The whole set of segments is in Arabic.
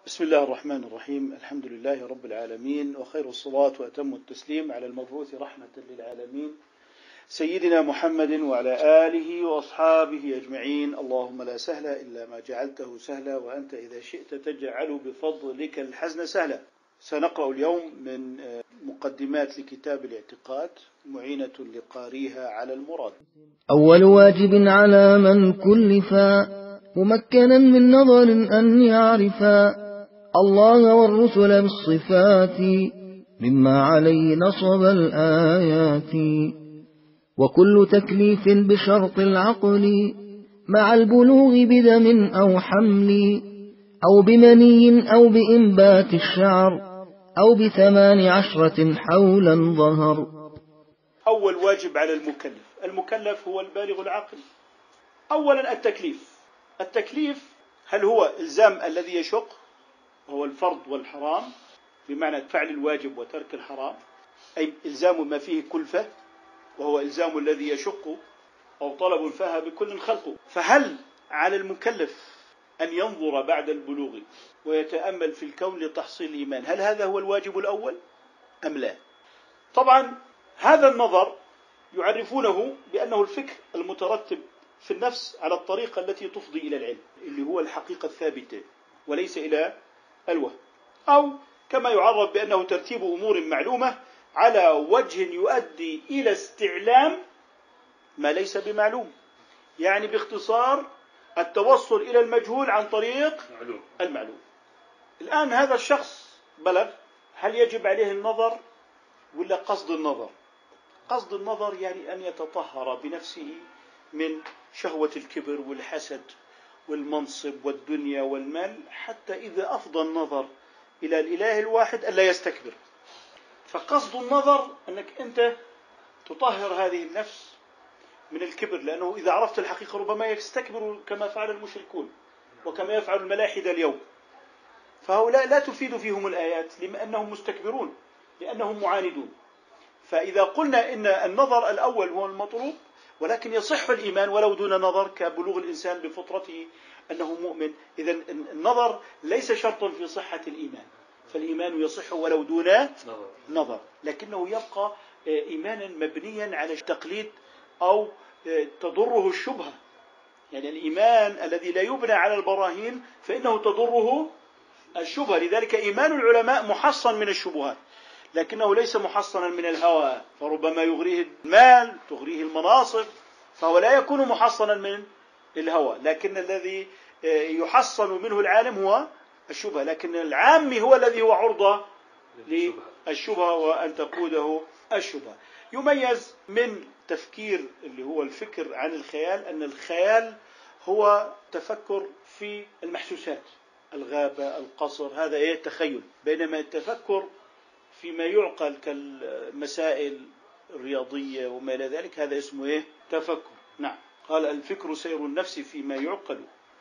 بسم الله الرحمن الرحيم. الحمد لله رب العالمين، وخير الصلاة وأتم التسليم على المبعوث رحمة للعالمين سيدنا محمد وعلى آله وأصحابه أجمعين. اللهم لا سهل إلا ما جعلته سهلا، وأنت إذا شئت تجعل بفضلك الحزن سهلا. سنقرأ اليوم من مقدمات لكتاب الاعتقاد معينة لقاريها على المراد. أول واجب على من كلفا ممكنا من نظر أن يعرفا الله والرسل بالصفات مما عليه نصب الآيات، وكل تكليف بشرط العقل مع البلوغ بدم أو حمل أو بمني أو بإنبات الشعر أو ب18 حولا ظهر. أول واجب على المكلف هو البالغ العاقل. أولا التكليف هل هو إلزام الذي يشق، هو الفرض والحرام بمعنى فعل الواجب وترك الحرام، أي إلزام ما فيه كلفة وهو إلزام الذي يشق، أو طلب فها بكل خلقه. فهل على المكلف أن ينظر بعد البلوغ ويتأمل في الكون لتحصيل الإيمان؟ هل هذا هو الواجب الأول أم لا؟ طبعا هذا النظر يعرفونه بأنه الفكر المترتب في النفس على الطريقة التي تفضي إلى العلم، اللي هو الحقيقة الثابتة وليس إلى الوهم، أو كما يعرف بأنه ترتيب أمور معلومة على وجه يؤدي إلى استعلام ما ليس بمعلوم. يعني باختصار التوصل إلى المجهول عن طريق المعلوم. الآن هذا الشخص بلغ، هل يجب عليه النظر ولا قصد النظر؟ قصد النظر يعني أن يتطهر بنفسه من شهوة الكبر والحسد والمنصب والدنيا والمال، حتى إذا أفضى النظر إلى الإله الواحد ألا يستكبر. فقصد النظر أنك أنت تطهر هذه النفس من الكبر، لأنه إذا عرفت الحقيقة ربما يستكبر كما فعل المشركون وكما يفعل الملاحدة اليوم. فهؤلاء لا تفيد فيهم الآيات لأنهم مستكبرون، لأنهم معاندون. فإذا قلنا إن النظر الأول هو المطلوب، ولكن يصح الإيمان ولو دون نظر، كبلوغ الإنسان بفطرته أنه مؤمن، إذن النظر ليس شرطا في صحة الإيمان، فالإيمان يصح ولو دون نظر، لكنه يبقى إيمانا مبنيا على التقليد أو تضره الشبهة. يعني الإيمان الذي لا يبنى على البراهين فإنه تضره الشبهة، لذلك إيمان العلماء محصن من الشبهات، لكنه ليس محصنا من الهوى، فربما يغريه المال، تغريه المناصب، فهو لا يكون محصنا من الهوى. لكن الذي يحصن منه العالم هو الشبهة، لكن العام هو الذي هو عرضة للشبهة وأن تقوده الشبهة. يميز من تفكير اللي هو الفكر عن الخيال أن الخيال هو تفكر في المحسوسات، الغابة، القصر، هذا تخيل، بينما التفكر فيما يعقل كالمسائل الرياضية وما إلى ذلك هذا اسمه تفكر. نعم، قال الفكر سير النفس فيما يعقل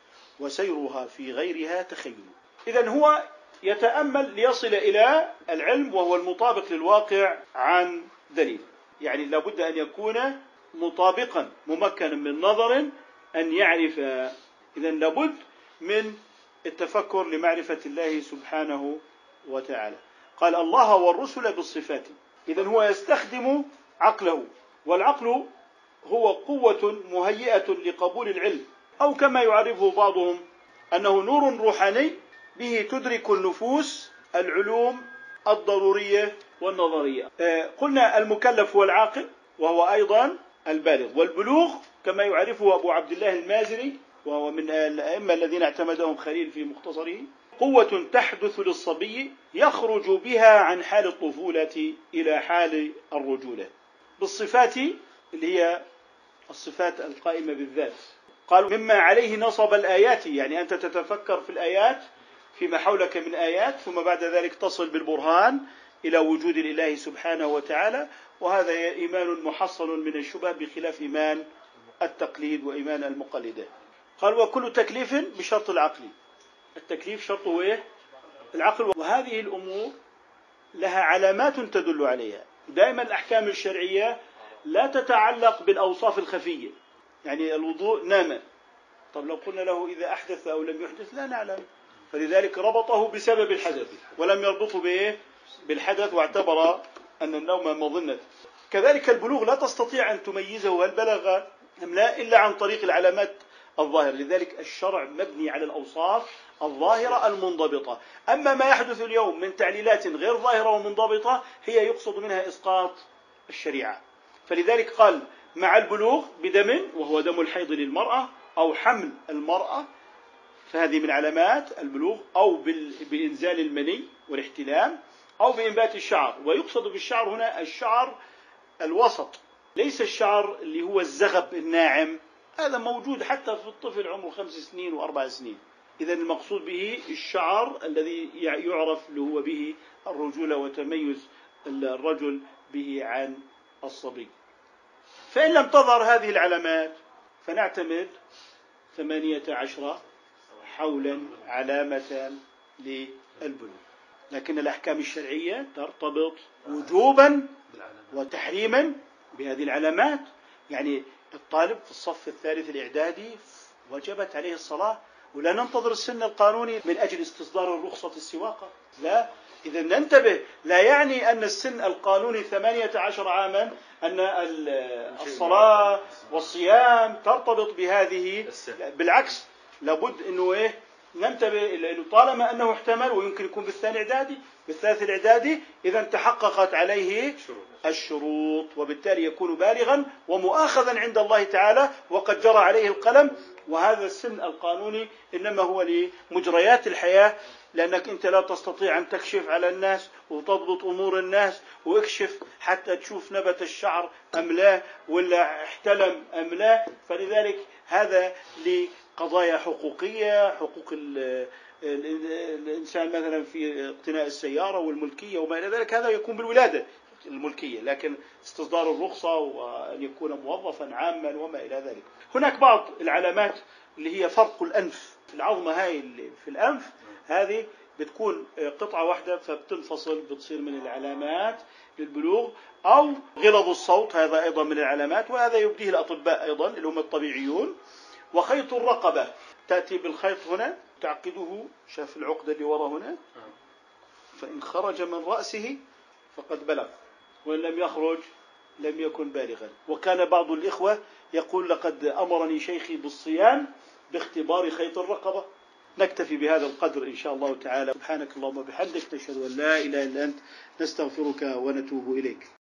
وسيرها في غيرها تخيل. إذن هو يتأمل ليصل إلى العلم وهو المطابق للواقع عن دليل، يعني لابد أن يكون مطابقا ممكنا من نظر أن يعرف. إذن لابد من التفكر لمعرفة الله سبحانه وتعالى. قال الله والرسل بالصفات، إذن هو يستخدم عقله، والعقل هو قوة مهيئة لقبول العلم، أو كما يعرفه بعضهم أنه نور روحاني به تدرك النفوس العلوم الضرورية والنظرية. قلنا المكلف هو العاقل وهو أيضا البالغ، والبلوغ كما يعرفه أبو عبد الله المازري وهو من الأئمة الذين اعتمدهم خليل في مختصره، قوة تحدث للصبي يخرج بها عن حال الطفولة إلى حال الرجولة. بالصفات اللي هي الصفات القائمة بالذات. قالوا مما عليه نصب الآيات، يعني أنت تتفكر في الآيات فيما حولك من آيات، ثم بعد ذلك تصل بالبرهان إلى وجود الإله سبحانه وتعالى، وهذا إيمان محصن من الشبه بخلاف إيمان التقليد وإيمان المقلدة. قال وكل تكليف بشرط العقل، التكليف شرطه العقل، وهذه الأمور لها علامات تدل عليها. دائما الأحكام الشرعية لا تتعلق بالأوصاف الخفية، يعني الوضوء نام، طب لو قلنا له إذا أحدث أو لم يحدث لا نعلم، فلذلك ربطه بسبب الحدث ولم يربطه بإيه؟ بالحدث، واعتبر أن النوم مظنة. كذلك البلوغ لا تستطيع أن تميزه هل بلغ أم لا إلا عن طريق العلامات الظاهرة، لذلك الشرع مبني على الأوصاف الظاهرة المنضبطة. أما ما يحدث اليوم من تعليلات غير ظاهرة ومنضبطة هي يقصد منها إسقاط الشريعة. فلذلك قال مع البلوغ بدم، وهو دم الحيض للمرأة، أو حمل المرأة، فهذه من علامات البلوغ، أو بإنزال المني والاحتلام، أو بإنبات الشعر. ويقصد بالشعر هنا الشعر الوسط، ليس الشعر اللي هو الزغب الناعم، هذا موجود حتى في الطفل عمره 5 سنين و4 سنين. إذن المقصود به الشعر الذي يعرف اللي هو به الرجولة وتميز الرجل به عن الصبي. فإن لم تظهر هذه العلامات فنعتمد 18 حولا علامة للبلوغ. لكن الأحكام الشرعية ترتبط وجوبا وتحريما بهذه العلامات. يعني الطالب في الصف الثالث الإعدادي وجبت عليه الصلاة، ولا ننتظر السن القانوني من أجل استصدار الرخصة السواقة، لا. إذا ننتبه، لا يعني أن السن القانوني 18 عاما أن الصلاة والصيام ترتبط بهذه، بالعكس، لابد أنه ننتبه، لأنه طالما أنه احتمل ويمكن يكون بالثاني إعدادي بالثالث الإعدادي، إذا تحققت عليه الشروط، وبالتالي يكون بالغا ومؤاخذا عند الله تعالى وقد جرى عليه القلم. وهذا السن القانوني إنما هو لمجريات الحياة، لأنك أنت لا تستطيع أن تكشف على الناس وتضبط أمور الناس وإكشف حتى تشوف نبت الشعر أم لا، ولا احتلم أم لا. فلذلك هذا لقضايا حقوقية، حقوق الإنسان مثلا في اقتناء السيارة والملكية وما إلى ذلك، هذا يكون بالولادة الملكية. لكن استصدار الرخصة وأن يكون موظفا عاما وما إلى ذلك. هناك بعض العلامات اللي هي فرق الأنف، العظمة هاي اللي في الأنف هذه بتكون قطعة واحدة فبتنفصل، بتصير من العلامات للبلوغ. أو غلظ الصوت، هذا أيضا من العلامات، وهذا يبديه الأطباء أيضا اللي هم الطبيعيون. وخيط الرقبة، تأتي بالخيط هنا تعقده، شاف العقدة اللي وراء هنا، فإن خرج من رأسه فقد بلغ، وإن لم يخرج لم يكن بالغا. وكان بعض الإخوة يقول لقد أمرني شيخي بالصيام باختبار خيط الرقبة. نكتفي بهذا القدر إن شاء الله تعالى. سبحانك اللهم وبحمدك، نشهد أن لا إله إلا أنت، نستغفرك ونتوب إليك.